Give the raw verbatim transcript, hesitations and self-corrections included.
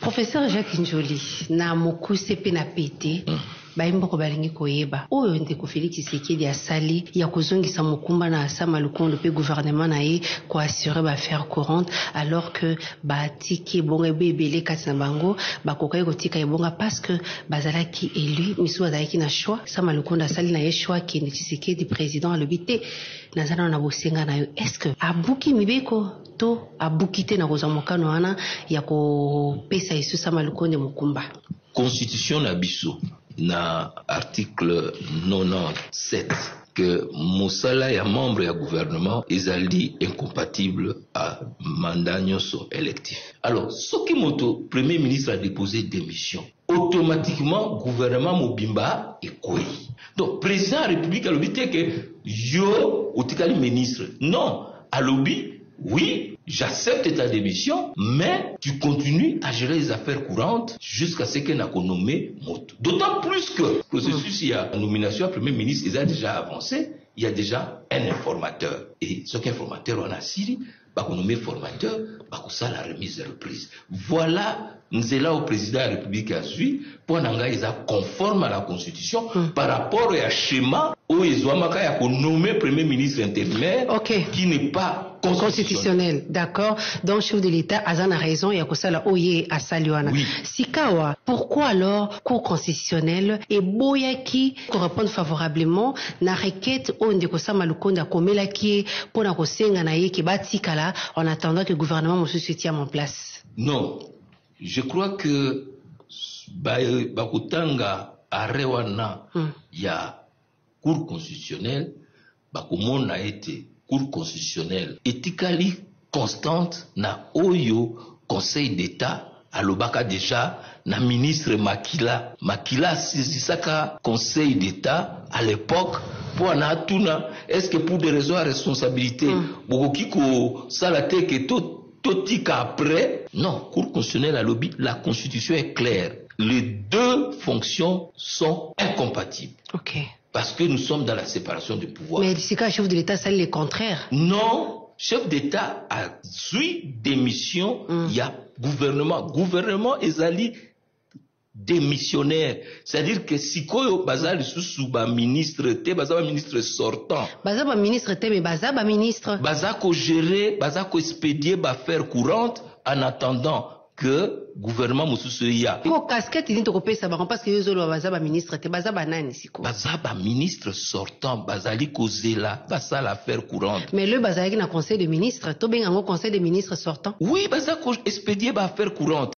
Professeur Jacques Njoli, na mokuse pe na pete, mm. Baimba ko balingi koyeba. Oyo ndeko Félix Tshisekedi asali ya kozongisa mokumba na asama lukondo pe gouvernement na ye ko assurer ba faire courante alors que ba tiki bonga bebele kati na bango ba kokai kotika ebonga parce que bazalaki élu misu azalaki na choix sama lukondo asali na ye choix ki ndi Tshisekedi président a lobité nazana na bosenga na yo. Est-ce que abuki mibeko to abukite na kozamokano wana ya ko pesa isu sama lukondo mokumba? Constitution na biso na article quatre-vingt-dix-sept que mosala ya membre ya gouvernement ezali incompatible à mandat nyonso électif. Alors, soki moto premier ministre a déposé démission, automatiquement gouvernement mobimba ekoi. Donc président de la République a lobby que yo otikali ministre. Non, a lobby oui, j'accepte ta démission, mais tu continues à gérer les affaires courantes jusqu'à ce qu'elle n'a qu'à nommer moto. D'autant plus que le processus, il y a la nomination à premier ministre, il a déjà avancé, il y a déjà un informateur. Et ce qu'informateur on a Syrie, bah qu'on nomme formateur, bah ça la remise de reprise. Voilà, nous est là au président de la République à suivre, pour n'engager ils conforme à la Constitution mm. par rapport à un schéma où ils ont nommé premier ministre intérimaire okay. qui n'est pas constitutionnel. constitutionnel. D'accord. Donc, chef de l'État, Azan a raison, il y a que ça là, oye, à Saluana. Oui. Sikawa, pourquoi alors, cour constitutionnelle et Boyaki correspondent favorablement na requête on de kosa malukonda komela qui pour na kosenga na ye ki batikala en attendant que le gouvernement se tienne en place? Non. Je crois que bakutanga arewana il mm. y a cour constitutionnelle, bakumon a été cour constitutionnelle éthiquement constante na oyo conseil d'état alobaka déjà na ministre Makila Makila sisaka conseil d'état à l'époque pour na tuna est-ce que pour des raisons de responsabilité bokoki ko salate que tout totika après non cour constitutionnelle à lobby la constitution est claire, les deux fonctions sont incompatibles. OK. Parce que nous sommes dans la séparation du pouvoir. Mais d'ici quand le chef de l'État, c'est le contraire. Non, chef d'État a suivi démission, il mm. y a gouvernement. Gouvernement est allé démissionnaire. C'est-à-dire que si koyo bazali sous ba ministre te, bazaba ministre sortant. Bazaba ministre te, mais bazaba ministre. Bazako gérer, bazako expédier ba faire courante en attendant que gouvernement mususuya. Ko casquette ni to kopesa ba parce que yozolo bazaba ministre te bazaba nani siko. Bazaba ministre sortant bazali kozela basa l'affaire courante. Mais le bazali na conseil de ministre, to benga ngo conseil de ministre sortant. Oui, bazako expédier ba affaire courante.